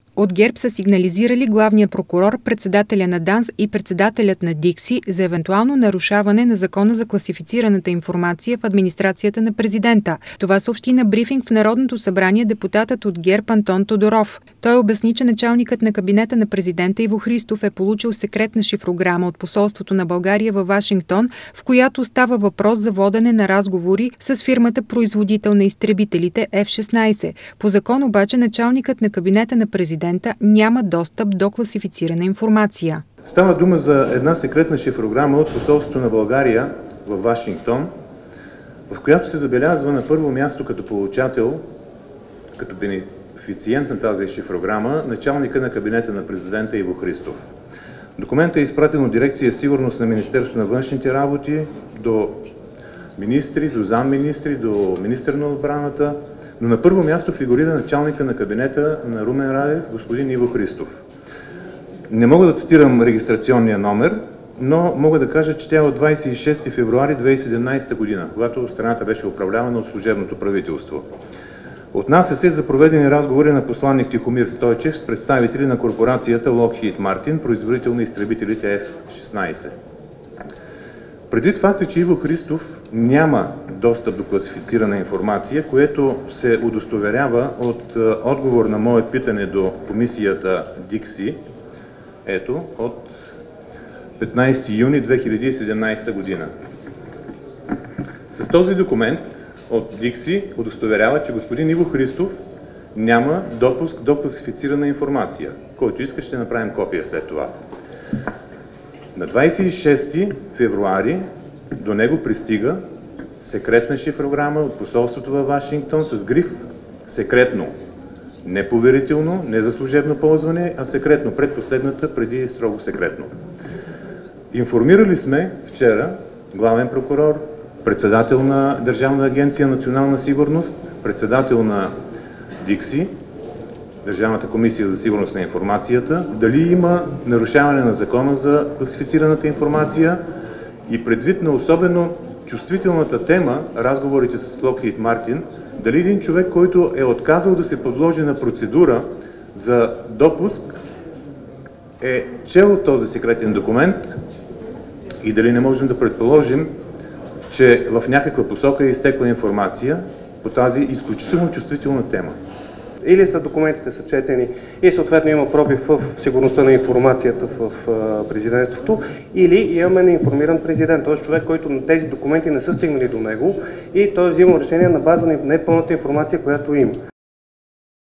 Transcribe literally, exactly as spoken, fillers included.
От ГЕРБ са сигнализирали главният прокурор, председателя на ДАНС и председателят на ДИКСИ за евентуално нарушаване на Закона за класифицираната информация в администрацията на президента. Това съобщи на брифинг в Народното събрание депутатът от ГЕРБ Антон Тодоров. Той обясни, че началникът на кабинета на президента Иво Христов е получил секретна шифрограма от посолството на България във Вашингтон, в която става въпрос за водене на разговори с фирмата производител на изтребителите Еф шестнайсет. По закон обаче началникът на кабинета на президента няма достъп до класифицирана информация. Става дума за една секретна шифрограма от посолството на България в Вашингтон, в която се забелязва на първо място като получател, като бенефициент на тази шифрограма, началника на кабинета на президента Иво Христов. Документът е изпратен от дирекция сигурност на Министерството на външните работи до министри, до замминистри, до министър на отбраната, но на първо място фигурира началника на кабинета на Румен Радев, господин Иво Христов. Не мога да цитирам регистрационния номер, но мога да кажа, че тя е от двадесет и шести февруари две хиляди и седемнадесета година, когато страната беше управлявана от служебното правителство. Отнася се за проведени разговори на посланник Тихомир Стойчев с представители на корпорацията Lockheed Martin, производител на изтребителите Еф шестнайсет. Предвид факта, че Иво Христов няма достъп до класифицирана информация, което се удостоверява от е, отговор на мое питане до комисията ДИКСИ, ето, от петнадесети юни две хиляди и седемнадесета година. С този документ от ДИКСИ удостоверява, че господин Иво Христов няма допуск до класифицирана информация. Който иска, ще направим копия след това. На двадесет и шести февруари до него пристига секретна шифрограма от посолството във Вашингтон с гриф секретно. Не поверително, не за служебно ползване, а секретно, предпоследната преди строго секретно. Информирали сме вчера главен прокурор, председател на Държавна агенция национална сигурност, председател на ДИКСИ, Държавната комисия за сигурност на информацията, дали има нарушаване на закона за класифицираната информация и предвид на особено чувствителната тема, разговорите с Lockheed Martin, дали един човек, който е отказал да се подложи на процедура за допуск, е чел този секретен документ и дали не можем да предположим, че в някаква посока е изтекла информация по тази изключително чувствителна тема. Или са документите са четени и съответно има пробив в сигурността на информацията в президентството, или имаме неинформиран президент, т.е. човек, който тези документи не са стигнали до него и той взима решение на база на непълната информация, която има.